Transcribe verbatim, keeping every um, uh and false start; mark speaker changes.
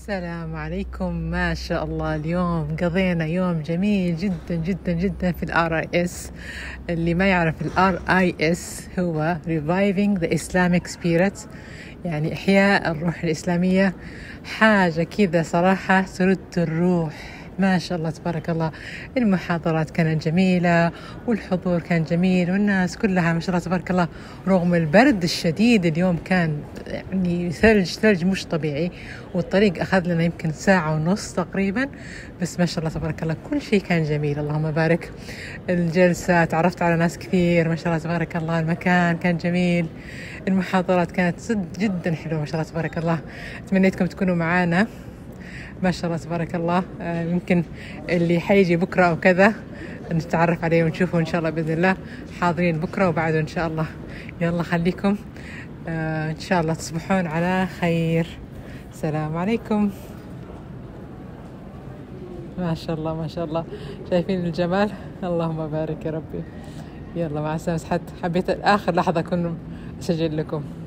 Speaker 1: السلام عليكم. ما شاء الله اليوم قضينا يوم جميل جدا جدا جدا في الار اي اس. اللي ما يعرف الار اي اس هو Reviving the Islamic Spirit، يعني إحياء الروح الإسلامية. حاجة كذا صراحة ترد الروح. ما شاء الله تبارك الله، المحاضرات كانت جميلة والحضور كان جميل والناس كلها ما شاء الله تبارك الله، رغم البرد الشديد اليوم كان يعني ثلج ثلج مش طبيعي، والطريق أخذ لنا يمكن ساعة ونص تقريبا، بس ما شاء الله تبارك الله كل شيء كان جميل. اللهم بارك. الجلسة تعرفت على ناس كثير ما شاء الله تبارك الله، المكان كان جميل، المحاضرات كانت صد جدا حلوة ما شاء الله تبارك الله. تمنيتكم تكونوا معانا ما شاء الله تبارك الله. آه يمكن اللي حيجي بكرة أو كذا نتعرف عليه ونشوفه إن شاء الله بإذن الله. حاضرين بكرة وبعده إن شاء الله. يلا خليكم آه إن شاء الله تصبحون على خير. السلام عليكم. ما شاء الله ما شاء الله، شايفين الجمال؟ اللهم بارك يا ربي. يلا مع السلامة. حبيت آخر لحظة كنت أسجل لكم.